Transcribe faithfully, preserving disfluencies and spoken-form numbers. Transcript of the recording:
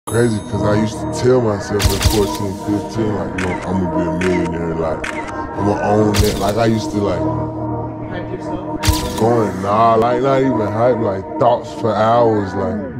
Crazy, cause I used to tell myself at fourteen, fifteen, like, you know, I'm gonna be a millionaire, like, I'm gonna own it. Like, I used to, like, Hype yourself? going, nah, like, not even hype, like, thoughts for hours, like,